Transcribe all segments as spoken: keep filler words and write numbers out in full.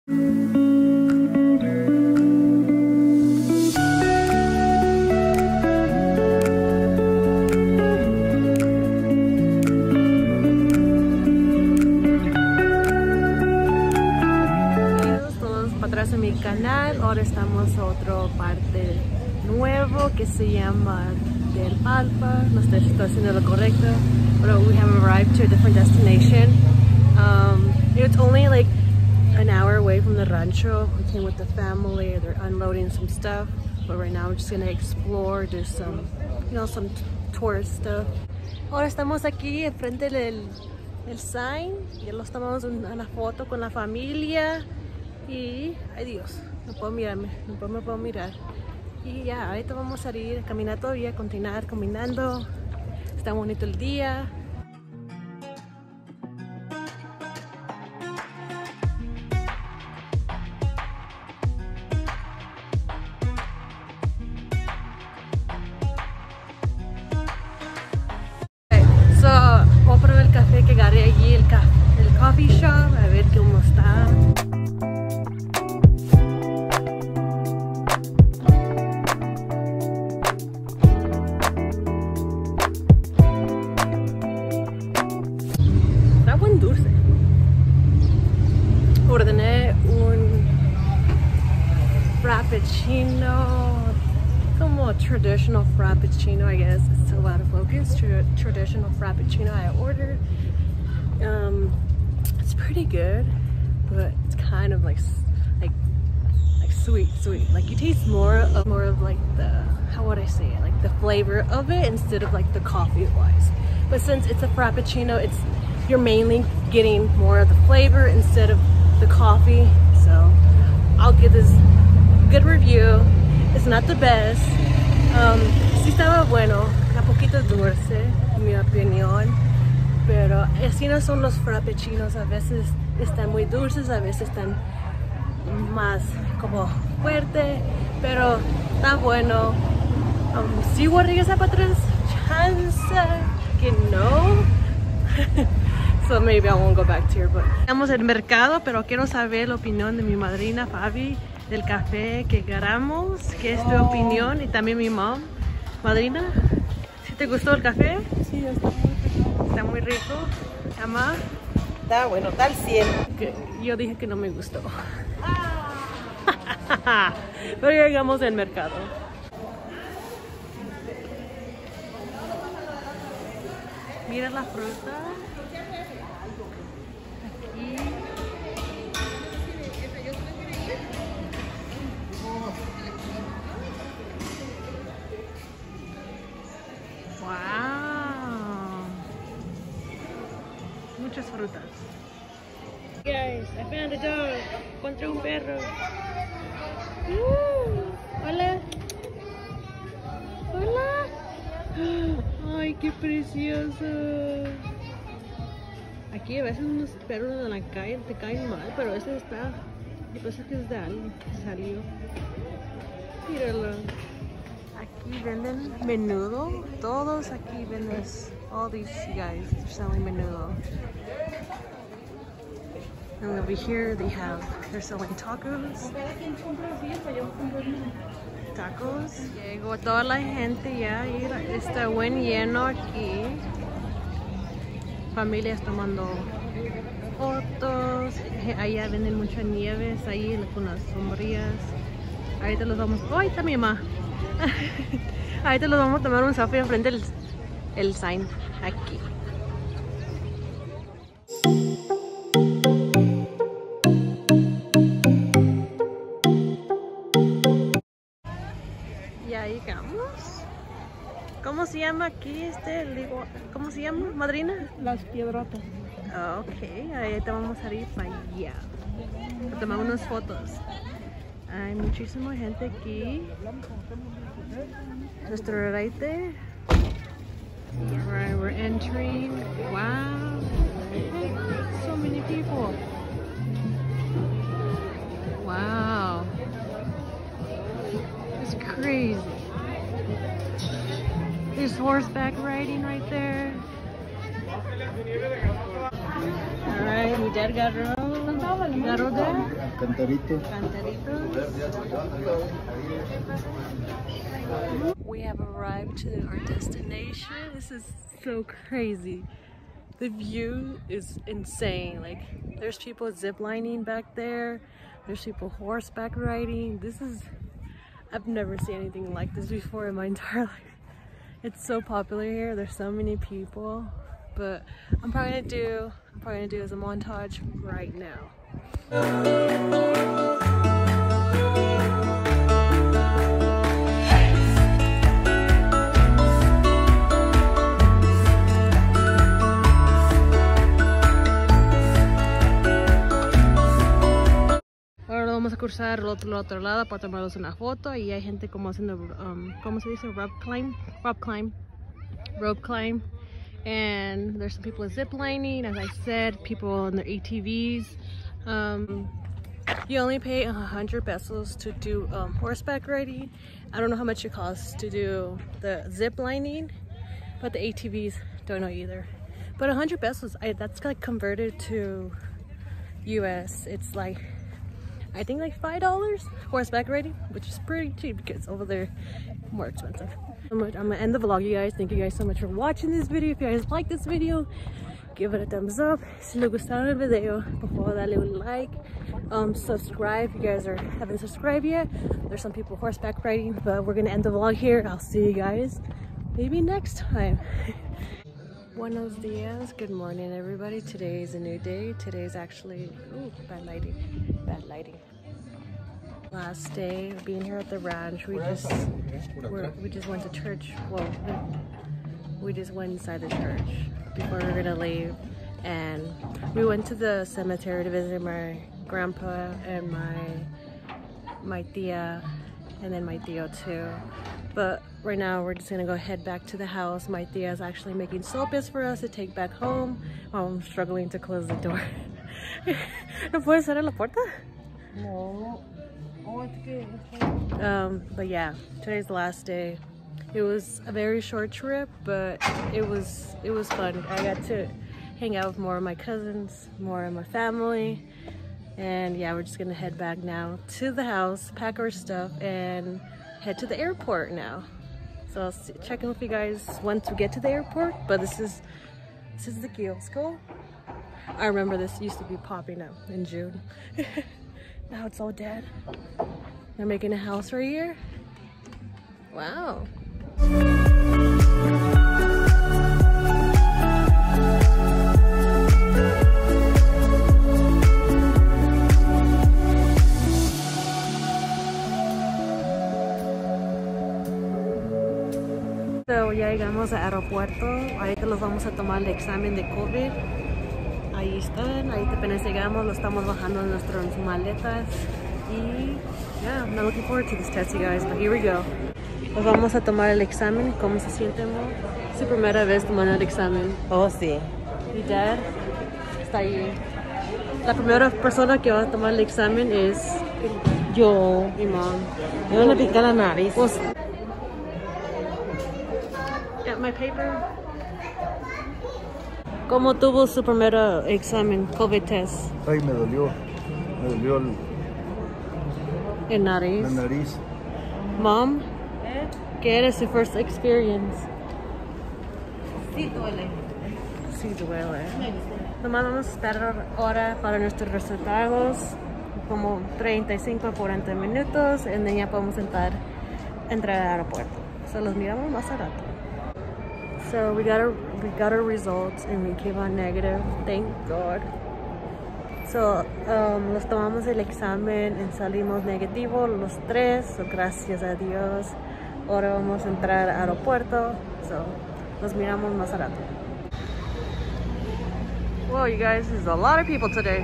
En mi canal, ahora estamos a otra parte nuevo que se llama Del Alpa. No sé si estoy haciendo lo correcto, pero we have arrived to a different destination. Um, it's only like an hour away from the rancho. We came with the family. They're unloading some stuff, but right now we're just gonna explore, do some, you know, some tourist stuff. Ahora estamos aquí enfrente del, del sign. Ya lo tomamos una foto con la familia. Y, ay Dios, no puedo mirarme, no puedo, me puedo mirar. Y ya, ahorita vamos a salir a caminar todavía, continuar caminando. Está bonito el día. Okay, so, voy a probar el café que agarré allí, el, el coffee shop, a ver cómo está. Dulce. Ordené un frappuccino, como traditional frappuccino, I guess. It's still out of focus. Tra traditional frappuccino I ordered. Um, it's pretty good, but it's kind of like like like sweet, sweet. Like you taste more of more of like the, how would I say it? Like the flavor of it instead of like the coffee wise. But since it's a frappuccino, it's you're mainly getting more of the flavor instead of the coffee. So I'll give this a good review. It's not the best. Um, sí estaba bueno, un poquito dulce, en mi opinión. Pero así no son los frappuccinos. A veces están muy dulces, a veces están más como fuerte. Pero está bueno. Um, ¿Sí voy a regresar para atrás? Chance que no. So maybe I won't go back to here, but estamos en el mercado, pero quiero saber la opinión de mi madrina Fabi del café que agarramos. ¿Qué es tu oh. opinión? Y también mi mom. Madrina, ¿sí te gustó el café? Sí, está muy rico. Está muy rico. ¿Ama? Está bueno, está al cien. Que yo dije que no me gustó. Ah. Pero ya llegamos al mercado. Mira la fruta. Aquí. Wow. Muchas frutas. Guys, I found a dog. Encontré un perro. Uh, hola. Hola. Ay, qué precioso. Aquí a veces unos perros en la calle te caen mal, pero este está, yo pienso que es de alguien que salió. Míralo. Aquí venden menudo. Todos aquí venden. All these guys are selling menudo. And over here they have, they're selling tacos. Tacos. Llegó toda la gente ya, está buen lleno aquí. Familias tomando fotos. Allá venden muchas nieves ahí con las sombrillas. Ahorita los vamos. ¡Ay, está mi mamá! Ahorita los vamos a tomar un selfie enfrente del el sign aquí. Ya llegamos. ¿Cómo se llama aquí este? ¿Cómo se llama, madrina? Las Piedrotas. Ok, ahorita vamos a ir para allá a tomar unas fotos. Hay muchísima gente aquí. Restaurante. Right, we're entering. Wow, so many people. Wow, it's crazy. There's horseback riding right there. Alright, mi dad got road. Got road there. Cantarito. We have arrived to our destination. This is so crazy. The view is insane. Like, there's people ziplining back there. There's people horseback riding. This is, I've never seen anything like this before in my entire life. It's so popular here. There's so many people. But I'm probably gonna do, I'm probably gonna do as a montage right now. Ahora vamos a cruzar al otro, otro lado para tomarnos una foto y hay gente como haciendo, um, ¿cómo se dice? Rope climb, rope climb, rope climb. And there's some people zip lining, as I said, people on their A T Vs. Um, you only pay a hundred pesos to do um, horseback riding. I don't know how much it costs to do the zip lining, but the A T Vs don't know either. But a hundred pesos, I, that's like converted to U S. It's like, I think like five dollars horseback riding, which is pretty cheap because over there more expensive. I'm gonna end the vlog, you guys. Thank you guys so much for watching this video. If you guys like this video, give it a thumbs up. Si les gustaron el video, por favor dale un like. Um, subscribe if you guys are haven't subscribed yet. There's some people horseback riding, but we're gonna end the vlog here. I'll see you guys maybe next time. Buenos dias, good morning everybody. Today is a new day. Today is actually, ooh, bad lighting, bad lighting. Last day of being here at the ranch. We just we're, we just went to church. Well, we just went inside the church before we were gonna leave, and we went to the cemetery to visit my grandpa and my my tia, and then my tío too. But right now we're just gonna go head back to the house. My tia is actually making sopes for us to take back home. Oh, I'm struggling to close the door. ¿No puedes cerrar la puerta? No. Um, but yeah, today's the last day. It was a very short trip, but it was it was fun. I got to hang out with more of my cousins, more of my family, and yeah, we're just gonna head back now to the house, pack our stuff, and head to the airport now. So I'll see, check in with you guys once we get to the airport. But this is this is the kiosco. I remember this used to be popping up in June. Now it's all dead. They're making a house right here. Wow. So ya llegamos al aeropuerto. Ahorita los vamos a tomar el examen de COVID. Ahí están, ahí apenas llegamos, lo estamos bajando en nuestras maletas y yeah, I'm not looking forward to this test, you guys, but here we go. Nos vamos a tomar el examen. ¿Cómo se siente, Mo? Es su primera vez tomando el examen. Oh, sí. Mi dad está ahí. La primera persona que va a tomar el examen es Yo. mi mom. Yo le piqué la nariz. Pues, yeah, my paper. ¿Cómo tuvo su primer examen, COVID test? Ay, me dolió. Me dolió el, En nariz. la nariz. Mom, ¿qué era su first experience? Sí, duele. Sí, duele. Nomás vamos a esperar ahora para nuestros resultados, como treinta y cinco a cuarenta minutos, y ya podemos entrar, entrar al aeropuerto. So los miramos más a rato. So we got our we got our results and we came out negative. Thank God. So um, los tomamos el examen y salimos negativos los tres. So gracias a Dios. Ahora vamos a entrar al aeropuerto. So los miramos más a rato. Whoa, you guys, there's a lot of people today.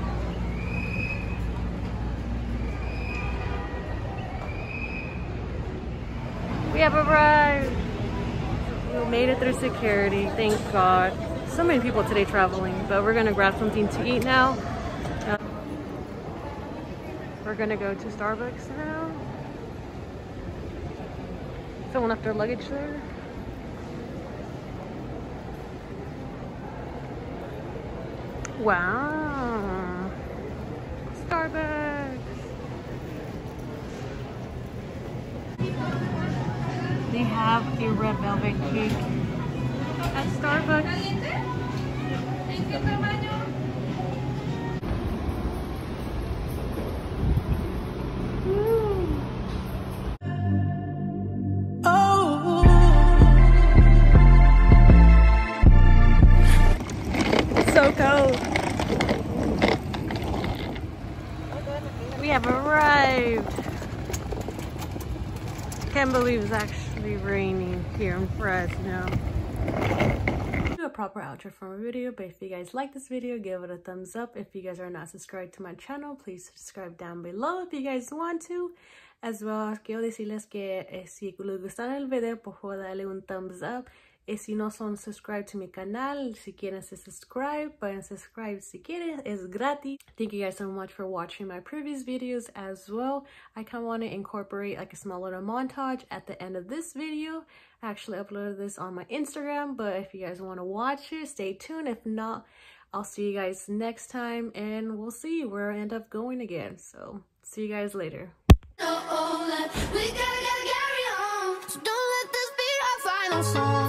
We have arrived. We made it through security, thank God. So many people today traveling, but we're gonna grab something to eat now. Uh, we're gonna go to Starbucks now. Someone left their luggage there. Wow. Starbucks. have a red velvet cake at Starbucks. So cold. We have arrived. Can't believe it's actually raining here in Fresno. Do a proper outro for my video, but if you guys like this video, give it a thumbs up. If you guys are not subscribed to my channel, please subscribe down below if you guys want to. As well, quiero decirles que eh, si les gusta el video, por favor dale un thumbs up. Y si no son subscribed to mi canal, si quieren se subscribe, pueden subscribe si quieren, es gratis. Thank you guys so much for watching my previous videos as well. I kind of want to incorporate like a small little montage at the end of this video. I actually uploaded this on my Instagram, but if you guys want to watch it, stay tuned. If not, I'll see you guys next time, and we'll see where I end up going again. So, see you guys later. We gotta, gotta carry on. So don't let this be our final song.